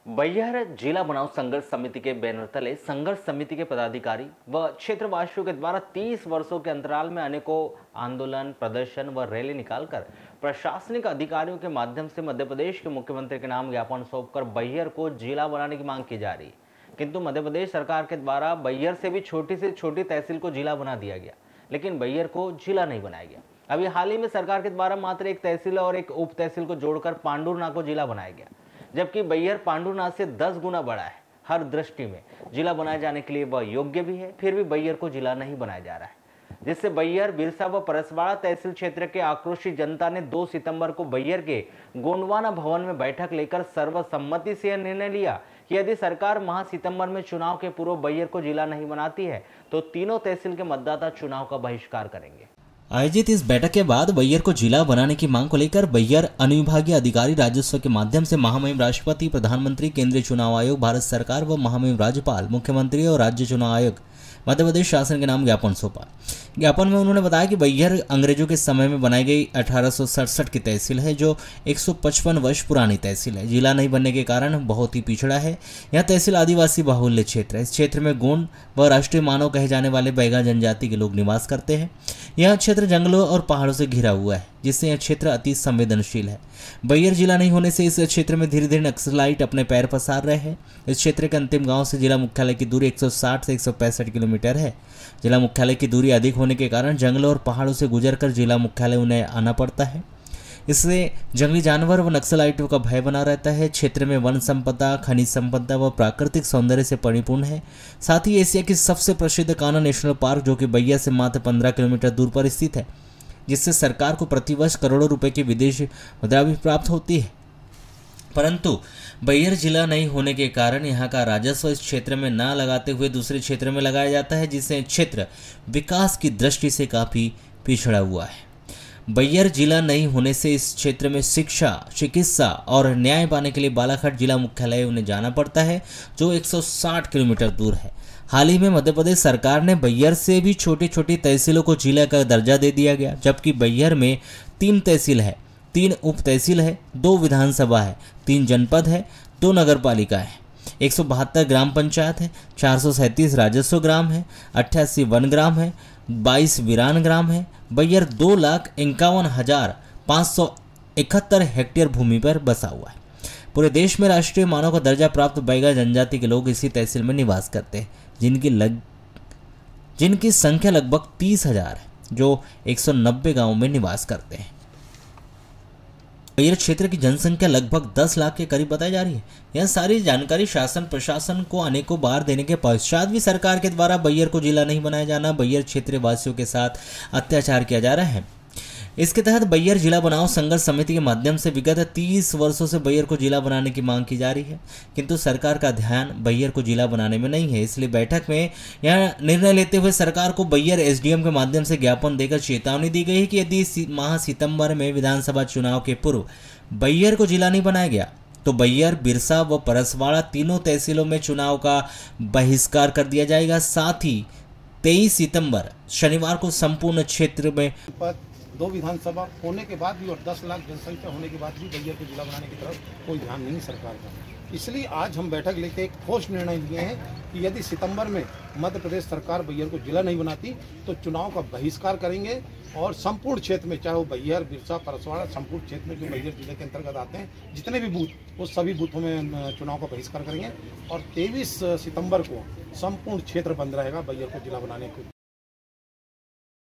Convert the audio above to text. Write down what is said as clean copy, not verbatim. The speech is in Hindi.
बैहर जिला बनाओ संघर्ष समिति के बैनर तले संघर्ष समिति के पदाधिकारी व क्षेत्रवासियों के द्वारा 30 वर्षों के अंतराल में अनेकों आंदोलन, प्रदर्शन व रैली निकालकर प्रशासनिक अधिकारियों के माध्यम से मध्य प्रदेश के मुख्यमंत्री के नाम ज्ञापन सौंपकर बैहर को जिला बनाने की मांग की जा रही। किंतु मध्य प्रदेश सरकार के द्वारा बैहर से भी छोटी से छोटी तहसील को जिला बना दिया गया, लेकिन बैहर को जिला नहीं बनाया गया। अभी हाल ही में सरकार के द्वारा मात्र एक तहसील और एक उप तहसील को जोड़कर पांडुरना को जिला बनाया गया, जबकि बैहर पांडुरना से 10 गुना बड़ा है। हर दृष्टि में जिला बनाए जाने के लिए वह योग्य भी है, फिर भी बैहर को जिला नहीं बनाया जा रहा है, जिससे बैहर, बिरसा व परसवाड़ा तहसील क्षेत्र के आक्रोशित जनता ने 2 सितंबर को बैहर के गोंडवाना भवन में बैठक लेकर सर्वसम्मति से यह निर्णय लिया कि यदि सरकार माह सितंबर में चुनाव के पूर्व बैहर को जिला नहीं बनाती है तो तीनों तहसील के मतदाता चुनाव का बहिष्कार करेंगे। आयोजित इस बैठक के बाद बैहर को जिला बनाने की मांग को लेकर बैहर अनुविभागीय अधिकारी राजस्व के माध्यम से महामहिम राष्ट्रपति, प्रधानमंत्री, केंद्रीय चुनाव आयोग, भारत सरकार व महामहिम राज्यपाल, मुख्यमंत्री और राज्य चुनाव आयोग मध्य प्रदेश शासन के नाम ज्ञापन सौंपा। ज्ञापन में उन्होंने बताया कि बैहर अंग्रेजों के समय में बनाई गई 1867 की तहसील है, जो 155 वर्ष पुरानी तहसील है। जिला नहीं बनने के कारण बहुत ही पिछड़ा है। यह तहसील आदिवासी बाहुल्य क्षेत्र है। इस क्षेत्र में गोंड व राष्ट्रीय मानव कहे जाने वाले बैगा जनजाति के लोग निवास करते हैं। यह क्षेत्र जंगलों और पहाड़ों से घिरा हुआ है, जिससे यह क्षेत्र अति संवेदनशील है। बैहर जिला नहीं होने से इस क्षेत्र में धीरे धीरे नक्सलाइट अपने पैर पसार रहे हैं। इस क्षेत्र के अंतिम गांव से जिला मुख्यालय की दूरी 160 से 165 किलोमीटर है। जिला मुख्यालय की दूरी अधिक होने के कारण जंगलों और पहाड़ों से गुजरकर जिला मुख्यालय उन्हें आना पड़ता है। इससे जंगली जानवर व नक्सलाइटों का भय बना रहता है। क्षेत्र में वन संपदा, खनिज संपदा व प्राकृतिक सौंदर्य से परिपूर्ण है। साथ ही एशिया की सबसे प्रसिद्ध कान्हा नेशनल पार्क, जो कि बैहर से मात्र 15 किलोमीटर दूर पर स्थित है, जिससे सरकार को प्रतिवर्ष करोड़ों रुपए की विदेशी मुद्रा भी प्राप्त होती है। परंतु बैहर जिला नहीं होने के कारण यहाँ का राजस्व इस क्षेत्र में न लगाते हुए दूसरे क्षेत्र में लगाया जाता है, जिससे क्षेत्र विकास की दृष्टि से काफ़ी पिछड़ा हुआ है। बैहर जिला नहीं होने से इस क्षेत्र में शिक्षा, चिकित्सा और न्याय पाने के लिए बालाघाट जिला मुख्यालय उन्हें जाना पड़ता है, जो 160 किलोमीटर दूर है। हाल ही में मध्य प्रदेश सरकार ने बैहर से भी छोटी छोटी तहसीलों को जिला का दर्जा दे दिया गया, जबकि बैहर में 3 तहसील है, 3 उप तहसील है, 2 विधानसभा है, 3 जनपद है, 2 नगरपालिका है, 172 ग्राम पंचायत है, 437 राजस्व ग्राम है, 88 वन ग्राम है, 22 वीरान ग्राम है। बैहर 2,51,571 हेक्टेयर भूमि पर बसा हुआ है। पूरे देश में राष्ट्रीय मानव का दर्जा प्राप्त बैगा जनजाति के लोग इसी तहसील में निवास करते हैं, जिनकी संख्या लगभग 30,000 है, जो 190 गांवों में निवास करते हैं। बैहर क्षेत्र की जनसंख्या लगभग 10 लाख के करीब बताई जा रही है। यह सारी जानकारी शासन प्रशासन को अनेकों बार देने के पश्चात भी सरकार के द्वारा बैहर को जिला नहीं बनाया जाना, बैहर क्षेत्र वासियों के साथ अत्याचार किया जा रहा है। इसके तहत बैहर जिला बनाओ संघर्ष समिति के माध्यम से विगत 30 वर्षों से बैहर को जिला बनाने की मांग की जा रही है, किंतु सरकार का ध्यान बैहर को जिला बनाने में नहीं है। इसलिए बैठक में यह निर्णय लेते हुए सरकार को बैहर एसडीएम के माध्यम से ज्ञापन देकर चेतावनी दी गई कि यदि माह सितंबर में विधानसभा चुनाव के पूर्व बैहर को जिला नहीं बनाया गया तो बैहर, बिरसा व परसवाड़ा तीनों तहसीलों में चुनाव का बहिष्कार कर दिया जाएगा। साथ ही 23 सितंबर शनिवार को संपूर्ण क्षेत्र में 2 विधानसभा होने के बाद भी और 10 लाख जनसंख्या होने के बाद भी बैहर को जिला बनाने की तरफ कोई ध्यान नहीं सरकार का। इसलिए आज हम बैठक लेके एक ठोस निर्णय लिए हैं कि यदि सितंबर में मध्य प्रदेश सरकार बैहर को जिला नहीं बनाती तो चुनाव का बहिष्कार करेंगे और संपूर्ण क्षेत्र में, चाहे वो बैहर, बिरसा, परसवाड़ा, संपूर्ण क्षेत्र में जो बैहर जिले के अंतर्गत आते हैं, जितने भी बूथ, वो सभी बूथों में चुनाव का बहिष्कार करेंगे और 23 सितंबर को संपूर्ण क्षेत्र बंद रहेगा बैहर को जिला बनाने को।